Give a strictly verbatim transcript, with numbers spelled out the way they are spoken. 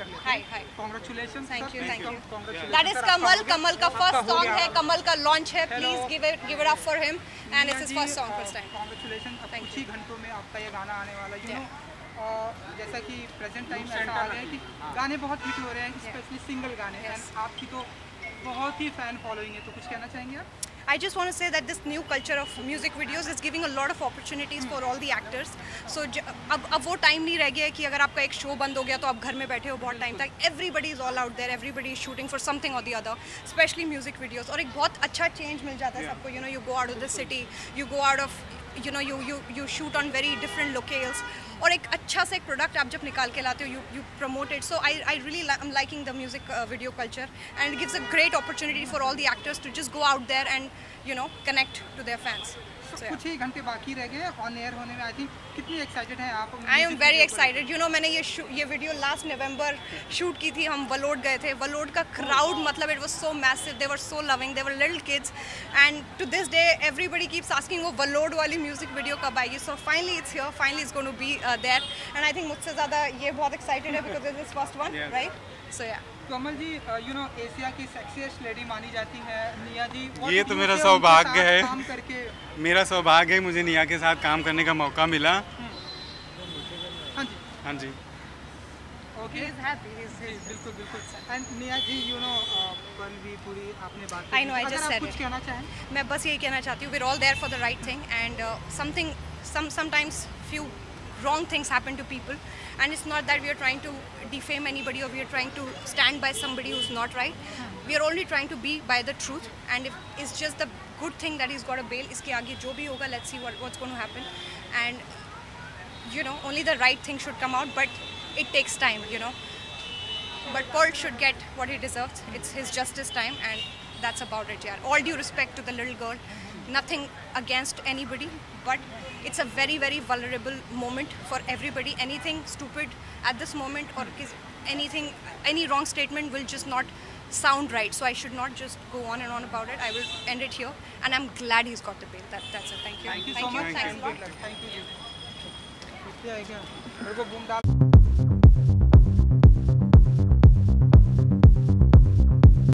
लेते हाय हैं। Hi congratulation, thank you thank you. Congratulation. That is Kamal, Kamal का फर्स्ट सॉन्ग है, कमल का लॉन्च है। Please give it give it up for him and it's his first song first time. Congratulation. अब Thank कुछ ही घंटों में आपका ये गाना आने वाला है, यू नो। जैसा कि प्रेजेंट टाइम ऐसा आ गया है कि गाने बहुत हिट हो रहे हैं, स्पेशली सिंगल गाने। एंड आपकी तो बहुत ही फैन फॉलोइंग है, तो कुछ कहना चाहेंगे आप? I just want to say that this new culture of music videos is giving a lot of opportunities for all the actors. So अब अब वो टाइम नहीं रह गया है कि अगर आपका एक शो बंद हो गया तो आप घर में बैठे हो बहुत टाइम तक. Everybody is all out there, everybody is shooting for something or the other, especially music videos. और एक बहुत अच्छा change मिल जाता है सबको. You know, you go out of the city, you go out of, you know, you you you shoot on very different locales. और एक अच्छा सा एक प्रोडक्ट आप जब निकाल के लाते हो, you you promote it. So I I really li I'm liking the music uh, video culture, and it gives a great opportunity for all the actors to just go out there and, you know, connect to their fans. So, कुछ ही घंटे बाकी रह गए on air होने में. I think कितनी excited हैं आप? I am very excited. You know, मैंने ये ये वीडियो लास्ट नवंबर शूट की थी. हम वलोड गए थे. वलोड का क्राउड, मतलब it was so massive. They were so loving, they were little kids, and to this day everybody keeps asking वो वलोड वाली म्यूजिक वीडियो कब आएगी. So finally it's here, finally it's going to be there, and I think मुझसे ज़्यादा ये बहुत excited है because this is first one, right? So या Kamal ji, you know, Asia की सेक्सीएस्ट लेडी मानी जाती है निया जी. ये तो मेरा सौभाग्य है, काम करके मेरा सौभाग्य है, मुझे निया के साथ काम करने का मौका मिला. हाँ जी हाँ जी. ओके, बिल्कुल बिल्कुल. एंड निया जी, यू नो, वन भी पूरी आपने बात I know, I just said कुछ कहना चाहें? मैं बस यही कहना चाहती हूँ, we are all there for the right thing, and something some sometimes few wrong things happen to people, and it's not that we are trying to defame anybody or we are trying to stand by somebody who's not right. We are only trying to be by the truth, and if it's just the good thing that he's got a bail, iske aage jo bhi hoga, let's see what what's going to happen. And you know, only the right thing should come out, but it takes time, you know. But Paul should get what he deserves. It's his justice time, and that's about it. Yeah, all due respect to the little girl, nothing against anybody, but it's a very very vulnerable moment for everybody. Anything stupid at this moment or anything, any wrong statement will just not sound right, so I should not just go on and on about it. I will end it here, and I'm glad he's got the bail. That that's it. Thank you. Thank you so much. Thanks a lot. Thank you.